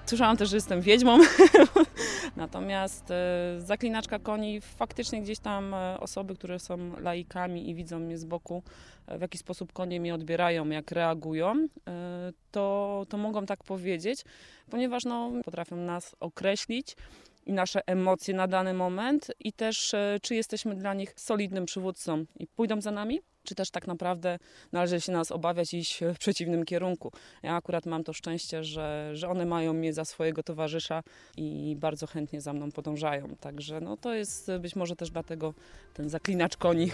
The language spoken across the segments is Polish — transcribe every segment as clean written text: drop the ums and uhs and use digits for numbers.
Słyszałam też, że jestem wiedźmą. Natomiast zaklinaczka koni, faktycznie gdzieś tam osoby, które są laikami i widzą mnie z boku, w jaki sposób konie mnie odbierają, jak reagują, to mogą tak powiedzieć, ponieważ potrafią nas określić i nasze emocje na dany moment i też czy jesteśmy dla nich solidnym przywódcą i pójdą za nami, czy też tak naprawdę należy się nas obawiać i iść w przeciwnym kierunku. Ja akurat mam to szczęście, że one mają mnie za swojego towarzysza i bardzo chętnie za mną podążają. Także to jest być może też dlatego ten zaklinacz koni.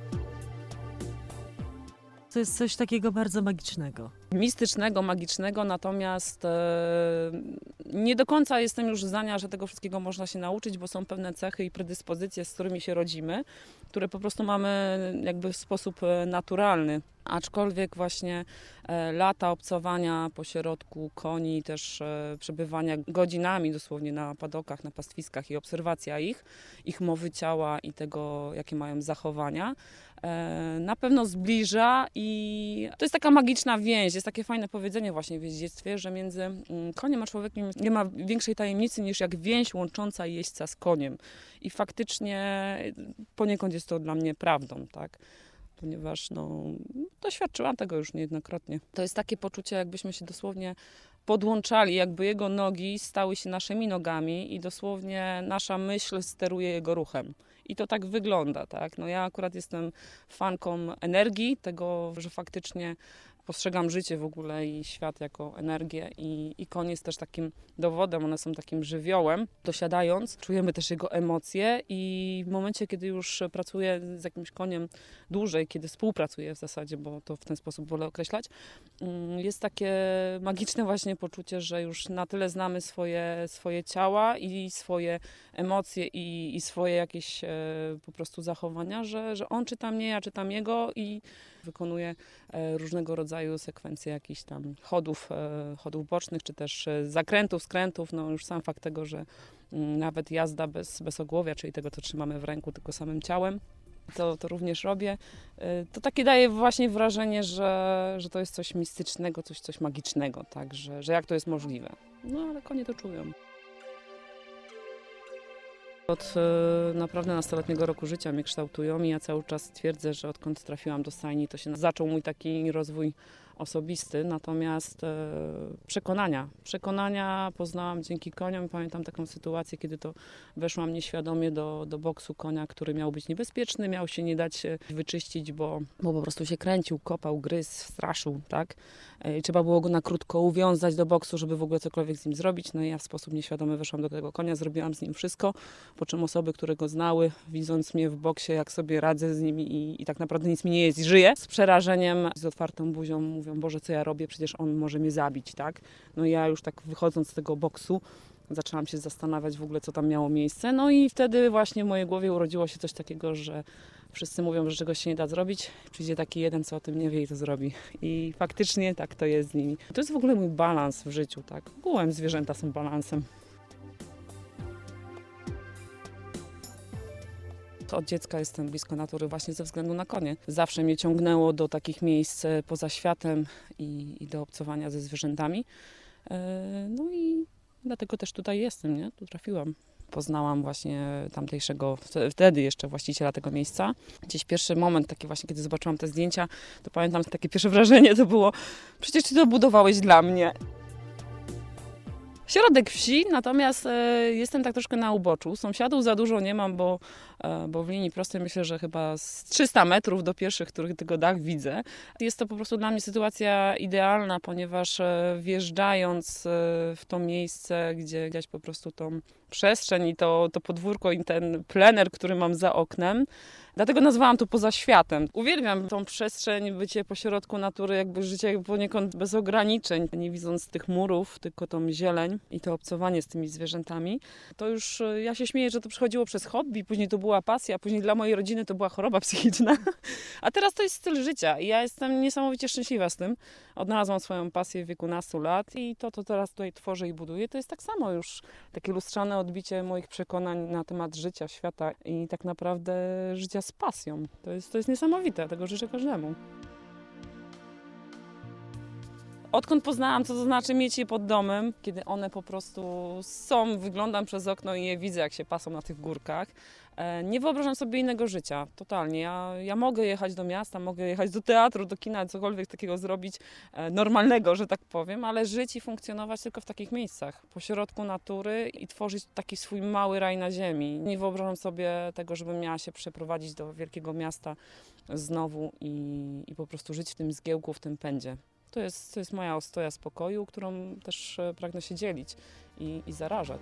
To jest coś takiego bardzo magicznego. Mistycznego, magicznego, natomiast nie do końca jestem już zdania, że tego wszystkiego można się nauczyć, bo są pewne cechy i predyspozycje, z którymi się rodzimy, które po prostu mamy jakby w sposób naturalny. Aczkolwiek właśnie lata obcowania po środku koni, też przebywania godzinami dosłownie na padokach, na pastwiskach i obserwacja ich mowy ciała i tego, jakie mają zachowania, na pewno zbliża i to jest taka magiczna więź. Jest takie fajne powiedzenie właśnie w jeździectwie, że między koniem a człowiekiem nie ma większej tajemnicy niż jak więź łącząca jeźdźca z koniem. I faktycznie poniekąd jest to dla mnie prawdą, tak? Ponieważ doświadczyłam tego już niejednokrotnie. To jest takie poczucie, jakbyśmy się dosłownie podłączali, jakby jego nogi stały się naszymi nogami i dosłownie nasza myśl steruje jego ruchem. I to tak wygląda, tak? Ja akurat jestem fanką energii, tego, że faktycznie postrzegam życie w ogóle i świat jako energię i koń jest też takim dowodem, one są takim żywiołem. Dosiadając, czujemy też jego emocje i w momencie, kiedy już pracuję z jakimś koniem dłużej, kiedy współpracuję w zasadzie, bo to w ten sposób wolę określać, jest takie magiczne właśnie poczucie, że już na tyle znamy swoje ciała i swoje emocje i swoje jakieś po prostu zachowania, że on czyta mnie, ja czytam jego i wykonuje różnego rodzaju sekwencje jakichś tam chodów bocznych, czy też zakrętów, skrętów. Już sam fakt tego, że nawet jazda bez ogłowia, czyli tego, co trzymamy w ręku, tylko samym ciałem, to również robię. To takie daje właśnie wrażenie, że to jest coś mistycznego, coś magicznego, tak? Że jak to jest możliwe. Ale konie to czują. Od naprawdę nastoletniego roku życia mnie kształtują i ja cały czas twierdzę, że odkąd trafiłam do stajni, to się zaczął mój taki rozwój osobisty, natomiast przekonania poznałam dzięki koniom. Pamiętam taką sytuację, kiedy to weszłam nieświadomie do boksu konia, który miał być niebezpieczny, miał się nie dać wyczyścić, bo po prostu się kręcił, kopał, gryzł, straszył, tak? I trzeba było go na krótko uwiązać do boksu, żeby w ogóle cokolwiek z nim zrobić. I ja w sposób nieświadomy weszłam do tego konia, zrobiłam z nim wszystko, po czym osoby, które go znały, widząc mnie w boksie, jak sobie radzę z nimi i tak naprawdę nic mi nie jest i żyję, z przerażeniem, z otwartą buzią mówią: Boże, co ja robię, przecież on może mnie zabić, tak? Ja już tak wychodząc z tego boksu zaczęłam się zastanawiać w ogóle, co tam miało miejsce. I wtedy właśnie w mojej głowie urodziło się coś takiego, że wszyscy mówią, że czegoś się nie da zrobić. Przyjdzie taki jeden, co o tym nie wie i to zrobi. I faktycznie tak to jest z nimi. To jest w ogóle mój balans w życiu, tak? Ogółem zwierzęta są balansem. Od dziecka jestem blisko natury właśnie ze względu na konie. Zawsze mnie ciągnęło do takich miejsc poza światem i do obcowania ze zwierzętami. I dlatego też tutaj jestem, nie? Tu trafiłam. Poznałam właśnie tamtejszego, wtedy jeszcze właściciela tego miejsca. Gdzieś pierwszy moment, taki właśnie, kiedy zobaczyłam te zdjęcia, to pamiętam takie pierwsze wrażenie to było: przecież ty to budowałeś dla mnie. Środek wsi, natomiast jestem tak troszkę na uboczu. Sąsiadów za dużo nie mam, bo w linii prostej myślę, że chyba z 300 metrów do pierwszych, których tylko dach widzę. Jest to po prostu dla mnie sytuacja idealna, ponieważ wjeżdżając w to miejsce, gdzie widać po prostu tą przestrzeń i to podwórko i ten plener, który mam za oknem, dlatego nazwałam to poza światem. Uwielbiam tą przestrzeń, bycie pośrodku natury, jakby życie poniekąd bez ograniczeń. Nie widząc tych murów, tylko tą zieleń i to obcowanie z tymi zwierzętami. To już ja się śmieję, że to przychodziło przez hobby, później to była pasja, później dla mojej rodziny to była choroba psychiczna. A teraz to jest styl życia i ja jestem niesamowicie szczęśliwa z tym. Odnalazłam swoją pasję w wieku nastu lat i to teraz tutaj tworzę i buduję. To jest tak samo już takie lustrzane odbicie moich przekonań na temat życia, świata i tak naprawdę życia z pasją. To jest niesamowite, tego życzę każdemu. Odkąd poznałam, co to znaczy mieć je pod domem, kiedy one po prostu są, wyglądam przez okno i je widzę, jak się pasą na tych górkach. Nie wyobrażam sobie innego życia, totalnie. Ja mogę jechać do miasta, mogę jechać do teatru, do kina, cokolwiek takiego zrobić normalnego, że tak powiem, ale żyć i funkcjonować tylko w takich miejscach, pośrodku natury i tworzyć taki swój mały raj na ziemi. Nie wyobrażam sobie tego, żebym miała się przeprowadzić do wielkiego miasta znowu i po prostu żyć w tym zgiełku, w tym pędzie. To jest moja ostoja spokoju, którą też pragnę się dzielić i zarażać.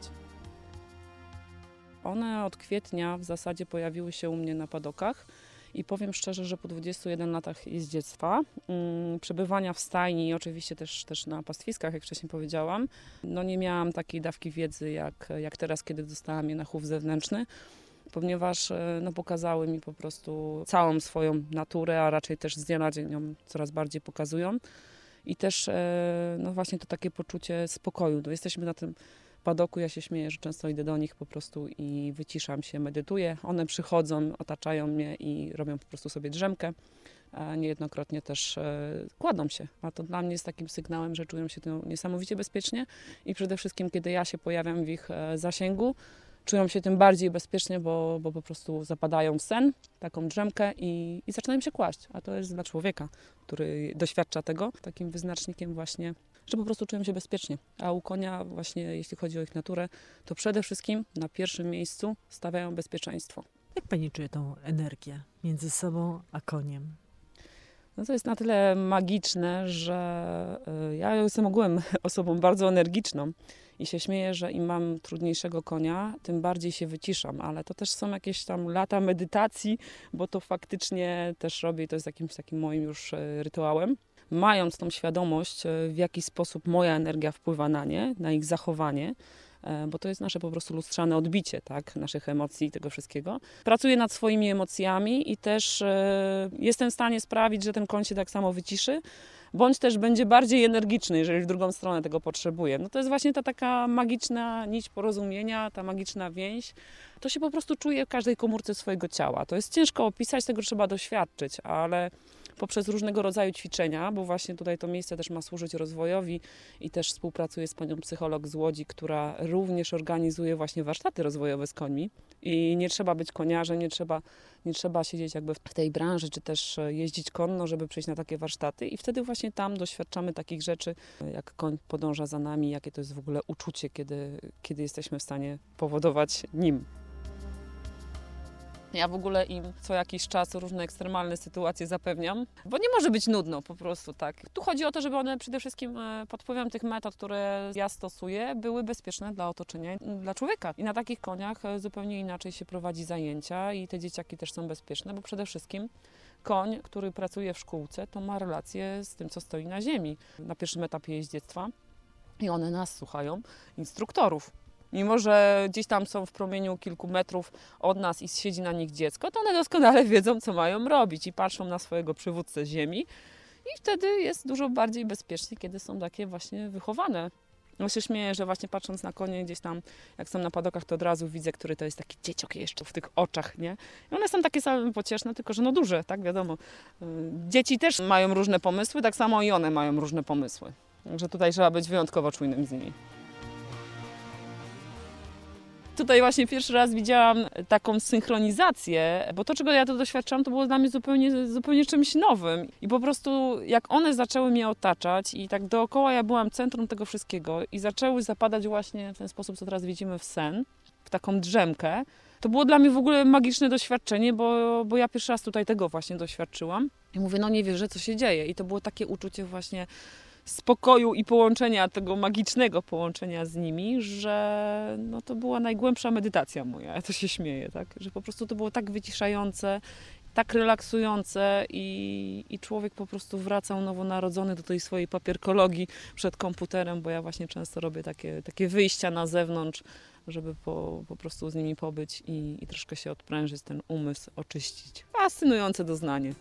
One od kwietnia w zasadzie pojawiły się u mnie na padokach i powiem szczerze, że po 21 latach jeździectwa, przebywania w stajni i oczywiście też na pastwiskach, jak wcześniej powiedziałam, no nie miałam takiej dawki wiedzy jak teraz, kiedy dostałam je na chów zewnętrzny, ponieważ no, pokazały mi po prostu całą swoją naturę, a raczej też z dnia na dzień ją coraz bardziej pokazują. I też no właśnie to takie poczucie spokoju. No, jesteśmy na tym padoku, ja się śmieję, że często idę do nich po prostu i wyciszam się, medytuję. One przychodzą, otaczają mnie i robią po prostu sobie drzemkę. Niejednokrotnie też kładą się, a to dla mnie jest takim sygnałem, że czują się tu niesamowicie bezpiecznie i przede wszystkim, kiedy ja się pojawiam w ich zasięgu, czują się tym bardziej bezpiecznie, bo po prostu zapadają w sen, taką drzemkę i zaczynają się kłaść. A to jest dla człowieka, który doświadcza tego, takim wyznacznikiem właśnie, że po prostu czują się bezpiecznie. A u konia właśnie, jeśli chodzi o ich naturę, to przede wszystkim na pierwszym miejscu stawiają bezpieczeństwo. Jak pani czuje tą energię między sobą a koniem? No to jest na tyle magiczne, że ja jestem ogółem osobą bardzo energiczną i się śmieję, że im mam trudniejszego konia, tym bardziej się wyciszam, ale to też są jakieś tam lata medytacji, bo to faktycznie też robię i to jest jakimś takim moim już rytuałem. Mając tą świadomość, w jaki sposób moja energia wpływa na nie, na ich zachowanie, bo to jest nasze po prostu lustrzane odbicie, tak, naszych emocji i tego wszystkiego. Pracuję nad swoimi emocjami i też jestem w stanie sprawić, że ten koń się tak samo wyciszy, bądź też będzie bardziej energiczny, jeżeli w drugą stronę tego potrzebuje. No to jest właśnie ta taka magiczna nić porozumienia, ta magiczna więź. To się po prostu czuje w każdej komórce swojego ciała. To jest ciężko opisać, tego trzeba doświadczyć, ale poprzez różnego rodzaju ćwiczenia, bo właśnie tutaj to miejsce też ma służyć rozwojowi i też współpracuję z panią psycholog z Łodzi, która również organizuje właśnie warsztaty rozwojowe z końmi i nie trzeba być koniarzem, nie trzeba siedzieć jakby w tej branży, czy też jeździć konno, żeby przyjść na takie warsztaty i wtedy właśnie tam doświadczamy takich rzeczy, jak koń podąża za nami, jakie to jest w ogóle uczucie, kiedy jesteśmy w stanie powodować nim. Ja w ogóle im co jakiś czas różne ekstremalne sytuacje zapewniam, bo nie może być nudno po prostu, tak. Tu chodzi o to, żeby one przede wszystkim pod wpływem tych metod, które ja stosuję, były bezpieczne dla otoczenia, dla człowieka. I na takich koniach zupełnie inaczej się prowadzi zajęcia i te dzieciaki też są bezpieczne, bo przede wszystkim koń, który pracuje w szkółce, to ma relację z tym, co stoi na ziemi. Na pierwszym etapie jeździectwa i one nas słuchają, instruktorów. Mimo że gdzieś tam są w promieniu kilku metrów od nas i siedzi na nich dziecko, to one doskonale wiedzą, co mają robić i patrzą na swojego przywódcę ziemi i wtedy jest dużo bardziej bezpiecznie, kiedy są takie właśnie wychowane. Ja się śmieję, że właśnie patrząc na konie gdzieś tam, jak są na padokach, to od razu widzę, który to jest taki dzieciok jeszcze w tych oczach, nie? I one są takie same pocieszne, tylko że no duże, tak wiadomo. Dzieci też mają różne pomysły, tak samo i one mają różne pomysły. Także tutaj trzeba być wyjątkowo czujnym z nimi. Tutaj właśnie pierwszy raz widziałam taką synchronizację, bo to, czego ja tu doświadczałam, to było dla mnie zupełnie czymś nowym. I po prostu jak one zaczęły mnie otaczać i tak dookoła ja byłam centrum tego wszystkiego i zaczęły zapadać właśnie w ten sposób, co teraz widzimy w sen, w taką drzemkę, to było dla mnie w ogóle magiczne doświadczenie, bo ja pierwszy raz tutaj tego właśnie doświadczyłam. I mówię, no nie wierzę, co się dzieje. I to było takie uczucie właśnie spokoju i połączenia, tego magicznego połączenia z nimi, że no to była najgłębsza medytacja moja. Ja to się śmieję, tak? Że po prostu to było tak wyciszające, tak relaksujące i człowiek po prostu wracał nowonarodzony do tej swojej papierkologii przed komputerem, bo ja właśnie często robię takie wyjścia na zewnątrz, żeby po prostu z nimi pobyć i troszkę się odprężyć, ten umysł oczyścić. Fascynujące doznanie.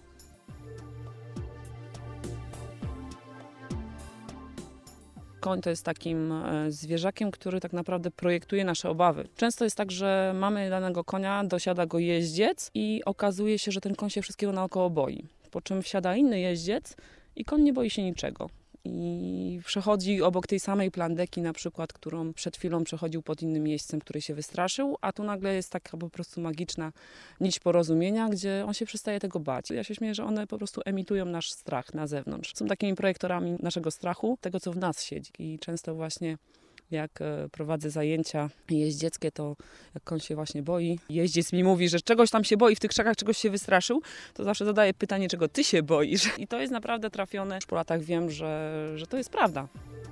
Koń to jest takim zwierzakiem, który tak naprawdę projektuje nasze obawy. Często jest tak, że mamy danego konia, dosiada go jeździec i okazuje się, że ten koń się wszystkiego naokoło boi. Po czym wsiada inny jeździec i koń nie boi się niczego. i przechodzi obok tej samej plandeki na przykład, którą przed chwilą przechodził pod innym miejscem, który się wystraszył, a tu nagle jest taka po prostu magiczna nić porozumienia, gdzie on się przestaje tego bać. Ja się śmieję, że one po prostu emitują nasz strach na zewnątrz. Są takimi projektorami naszego strachu, tego co w nas siedzi i często właśnie jak prowadzę zajęcia jeździeckie, to jak on się właśnie boi, jeździec mi mówi, że czegoś tam się boi, w tych krzakach czegoś się wystraszył, to zawsze zadaję pytanie, czego ty się boisz. I to jest naprawdę trafione. Już po latach wiem, że to jest prawda.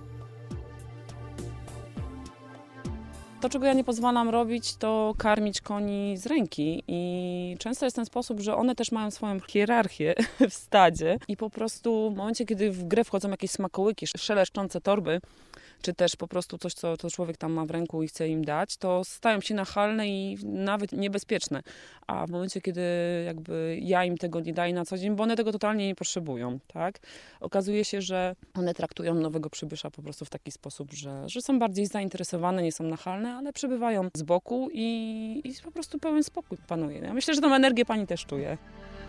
To, czego ja nie pozwalam robić, to karmić koni z ręki i często jest ten sposób, że one też mają swoją hierarchię w stadzie i po prostu w momencie, kiedy w grę wchodzą jakieś smakołyki, szeleszczące torby, czy też po prostu coś, co człowiek tam ma w ręku i chce im dać, to stają się nachalne i nawet niebezpieczne. A w momencie, kiedy jakby ja im tego nie daję na co dzień, bo one tego totalnie nie potrzebują, tak? Okazuje się, że one traktują nowego przybysza po prostu w taki sposób, że są bardziej zainteresowane, nie są nachalne, ale przybywają z boku i po prostu pełen spokój panuje. Ja myślę, że tą energię pani też czuje.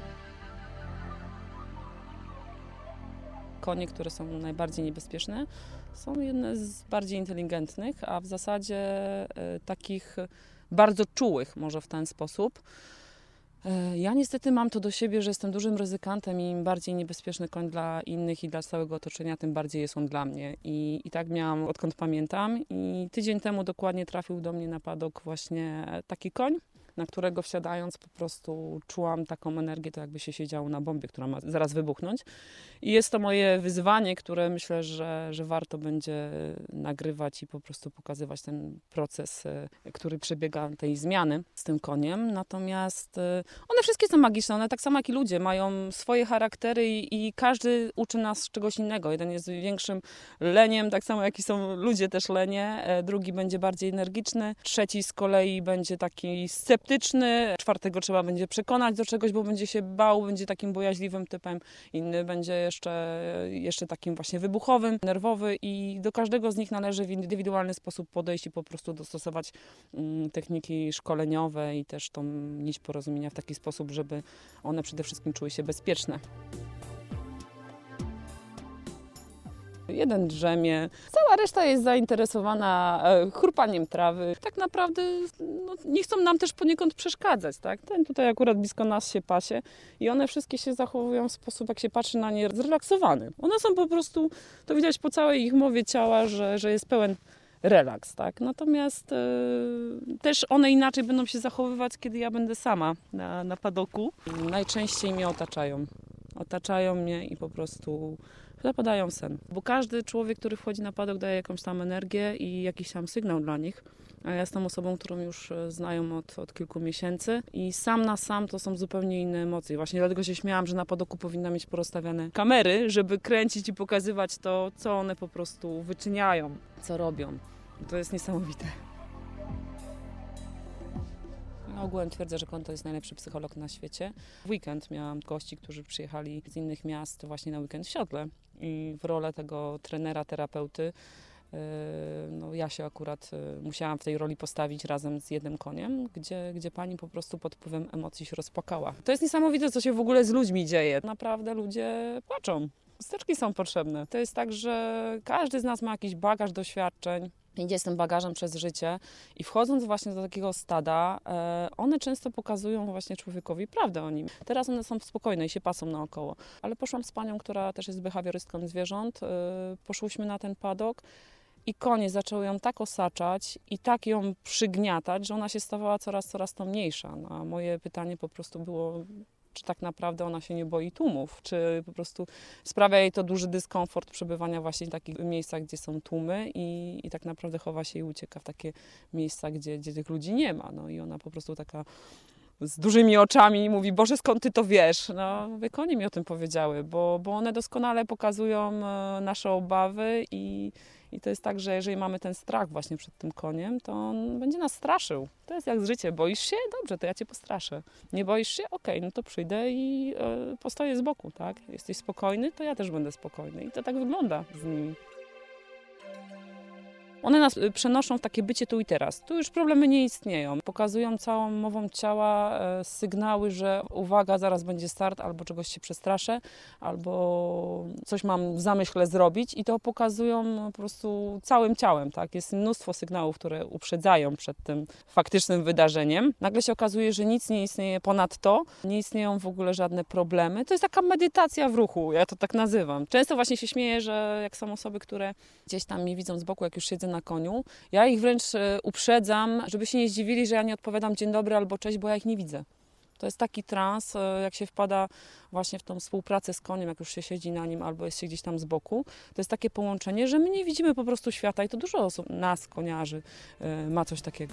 Konie, które są najbardziej niebezpieczne, są jedne z bardziej inteligentnych, a w zasadzie takich bardzo czułych, może w ten sposób. Ja niestety mam to do siebie, że jestem dużym ryzykantem i im bardziej niebezpieczny koń dla innych i dla całego otoczenia, tym bardziej jest on dla mnie. I tak miałam odkąd pamiętam. I tydzień temu dokładnie trafił do mnie na padok właśnie taki koń, na którego wsiadając po prostu czułam taką energię, to jakby się siedziało na bombie, która ma zaraz wybuchnąć. I jest to moje wyzwanie, które myślę, że warto będzie nagrywać i po prostu pokazywać ten proces, który przebiega tej zmiany z tym koniem. Natomiast one wszystkie są magiczne, one tak samo jak i ludzie mają swoje charaktery i każdy uczy nas czegoś innego. Jeden jest większym leniem, tak samo jak i są ludzie też lenie, drugi będzie bardziej energiczny, trzeci z kolei będzie taki sceptyczny, czwartego trzeba będzie przekonać do czegoś, bo będzie się bał, będzie takim bojaźliwym typem, inny będzie jeszcze takim właśnie wybuchowym, nerwowy i do każdego z nich należy w indywidualny sposób podejść i po prostu dostosować techniki szkoleniowe i też tą nić porozumienia w taki sposób, żeby one przede wszystkim czuły się bezpieczne. Jeden drzemie, cała reszta jest zainteresowana chrupaniem trawy. Tak naprawdę nie chcą nam też poniekąd przeszkadzać, tak? Ten tutaj akurat blisko nas się pasie i one wszystkie się zachowują w sposób, jak się patrzy na nie, zrelaksowany. One są po prostu, to widać po całej ich mowie ciała, że jest pełen relaks, tak? Natomiast też one inaczej będą się zachowywać, kiedy ja będę sama na padoku. Najczęściej mnie otaczają. Otaczają mnie i po prostu zapadają sen. Bo każdy człowiek, który wchodzi na padok, daje jakąś tam energię i jakiś tam sygnał dla nich. A ja jestem osobą, którą już znają od kilku miesięcy i sam na sam to są zupełnie inne emocje. Właśnie dlatego się śmiałam, że na padoku powinna mieć porozstawiane kamery, żeby kręcić i pokazywać to, co one po prostu wyczyniają, co robią. To jest niesamowite. Ja ogółem twierdzę, że koń to jest najlepszy psycholog na świecie. W weekend miałam gości, którzy przyjechali z innych miast właśnie na weekend w siodle i w rolę tego trenera, terapeuty ja się akurat musiałam w tej roli postawić razem z jednym koniem, gdzie pani po prostu pod wpływem emocji się rozpłakała. To jest niesamowite, co się w ogóle z ludźmi dzieje. Naprawdę ludzie płaczą. Chusteczki są potrzebne. To jest tak, że każdy z nas ma jakiś bagaż doświadczeń, idzie z tym bagażem przez życie i wchodząc właśnie do takiego stada, one często pokazują właśnie człowiekowi prawdę o nim. Teraz one są spokojne i się pasą naokoło. Ale poszłam z panią, która też jest behawiorystką zwierząt, poszłyśmy na ten padok i konie zaczęły ją tak osaczać i tak ją przygniatać, że ona się stawała coraz to mniejsza. No, a moje pytanie po prostu było, czy tak naprawdę ona się nie boi tłumów, czy po prostu sprawia jej to duży dyskomfort przebywania właśnie w takich miejscach, gdzie są tłumy i tak naprawdę chowa się i ucieka w takie miejsca, gdzie tych ludzi nie ma. No i ona po prostu taka z dużymi oczami mówi, Boże, skąd ty to wiesz? No, mówię, konie mi o tym powiedziały, bo one doskonale pokazują nasze obawy i to jest tak, że jeżeli mamy ten strach właśnie przed tym koniem, to on będzie nas straszył. To jest jak z życiem. Boisz się? Dobrze, to ja cię postraszę. Nie boisz się? Okej, no to przyjdę i postoję z boku, tak? Jesteś spokojny? To ja też będę spokojny. I to tak wygląda z nimi. One nas przenoszą w takie bycie tu i teraz. Tu już problemy nie istnieją. Pokazują całą mową ciała sygnały, że uwaga, zaraz będzie start, albo czegoś się przestraszę, albo coś mam w zamyśle zrobić i to pokazują po prostu całym ciałem. Tak? Jest mnóstwo sygnałów, które uprzedzają przed tym faktycznym wydarzeniem. Nagle się okazuje, że nic nie istnieje ponad to, nie istnieją w ogóle żadne problemy. To jest taka medytacja w ruchu, ja to tak nazywam. Często właśnie się śmieję, że jak są osoby, które gdzieś tam mnie widzą z boku, jak już siedzę na koniu, ja ich wręcz uprzedzam, żeby się nie zdziwili, że ja nie odpowiadam dzień dobry albo cześć, bo ja ich nie widzę. To jest taki trans, jak się wpada właśnie w tą współpracę z koniem, jak już się siedzi na nim albo jest się gdzieś tam z boku. To jest takie połączenie, że my nie widzimy po prostu świata i to dużo osób, nas, koniarzy, ma coś takiego.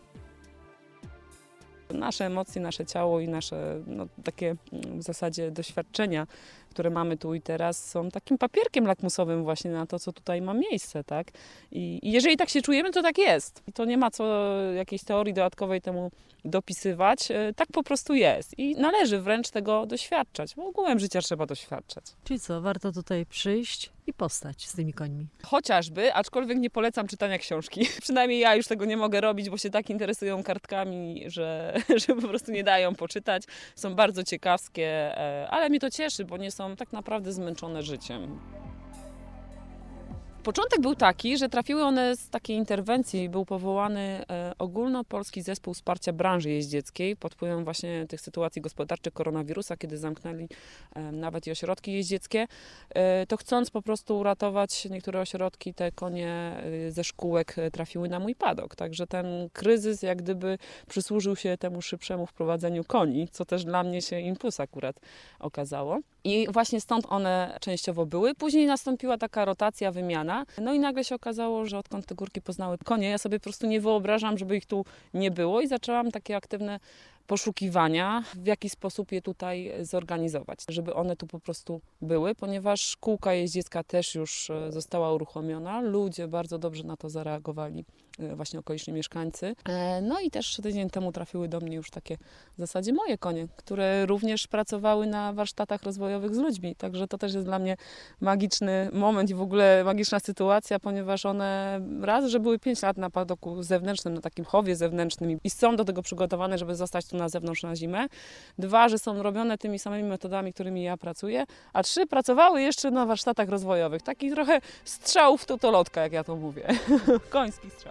Nasze emocje, nasze ciało i nasze takie w zasadzie doświadczenia, które mamy tu i teraz, są takim papierkiem lakmusowym właśnie na to, co tutaj ma miejsce, tak? I jeżeli tak się czujemy, to tak jest. I to nie ma co jakiejś teorii dodatkowej temu dopisywać. Tak po prostu jest. I należy wręcz tego doświadczać, bo ogółem życia trzeba doświadczać. Czyli co, warto tutaj przyjść i postać z tymi końmi. Chociażby, aczkolwiek nie polecam czytania książki. Przynajmniej ja już tego nie mogę robić, bo się tak interesują kartkami, że po prostu nie dają poczytać. Są bardzo ciekawskie, ale mnie to cieszy, bo nie są tak naprawdę zmęczone życiem. Początek był taki, że trafiły one z takiej interwencji. Był powołany ogólnopolski zespół wsparcia branży jeździeckiej pod wpływem właśnie tych sytuacji gospodarczych koronawirusa, kiedy zamknęli nawet i ośrodki jeździeckie. To chcąc po prostu uratować niektóre ośrodki, te konie ze szkółek trafiły na mój padok. Także ten kryzys jak gdyby przysłużył się temu szybszemu wprowadzeniu koni, co też dla mnie się impuls akurat okazało. I właśnie stąd one częściowo były. Później nastąpiła taka rotacja, wymiana. No i nagle się okazało, że odkąd te górki poznały konie, ja sobie po prostu nie wyobrażam, żeby ich tu nie było i zaczęłam takie aktywne poszukiwania, w jaki sposób je tutaj zorganizować, żeby one tu po prostu były, ponieważ szkółka jeździecka też już została uruchomiona. Ludzie bardzo dobrze na to zareagowali, właśnie okoliczni mieszkańcy. No i też tydzień temu trafiły do mnie już takie w zasadzie moje konie, które również pracowały na warsztatach rozwojowych z ludźmi. Także to też jest dla mnie magiczny moment i w ogóle magiczna sytuacja, ponieważ one raz, że były 5 lat na padoku zewnętrznym, na takim chowie zewnętrznym i są do tego przygotowane, żeby zostać tu na zewnątrz na zimę. 2, że są robione tymi samymi metodami, którymi ja pracuję. A 3, pracowały jeszcze na warsztatach rozwojowych. Taki trochę strzał w totolotka, jak ja to mówię. Koński strzał.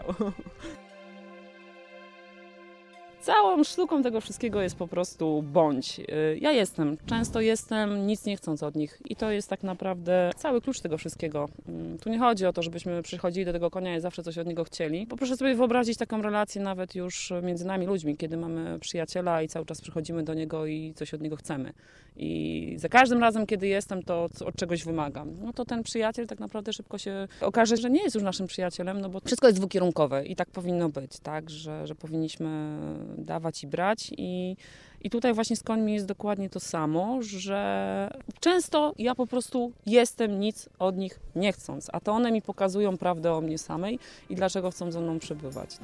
Całą sztuką tego wszystkiego jest po prostu bądź. Ja jestem, często jestem, nic nie chcąc od nich. I to jest tak naprawdę cały klucz tego wszystkiego. Tu nie chodzi o to, żebyśmy przychodzili do tego konia i zawsze coś od niego chcieli. Bo proszę sobie wyobrazić taką relację nawet już między nami ludźmi, kiedy mamy przyjaciela i cały czas przychodzimy do niego i coś od niego chcemy. I za każdym razem, kiedy jestem, to od czegoś wymagam. No to ten przyjaciel tak naprawdę szybko się okaże, że nie jest już naszym przyjacielem, no bo wszystko jest dwukierunkowe i tak powinno być, tak, że powinniśmy dawać i brać i tutaj właśnie z końmi jest dokładnie to samo, że często ja po prostu jestem nic od nich nie chcąc, a to one mi pokazują prawdę o mnie samej i dlaczego chcą ze mną przebywać.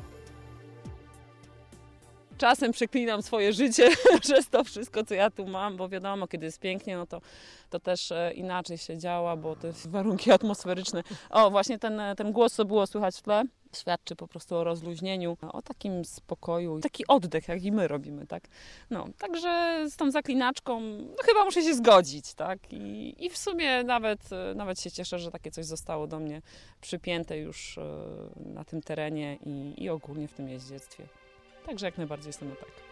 Czasem przeklinam swoje życie przez to wszystko, co ja tu mam, bo wiadomo, kiedy jest pięknie, no to też inaczej się działa, bo te warunki atmosferyczne. O, właśnie ten głos, co było słychać w tle, świadczy po prostu o rozluźnieniu, o takim spokoju, taki oddech, jak i my robimy, tak? No, także z tą zaklinaczką no, chyba muszę się zgodzić, tak? I w sumie nawet się cieszę, że takie coś zostało do mnie przypięte już na tym terenie i ogólnie w tym jeździectwie. Także jak najbardziej jestem na tak.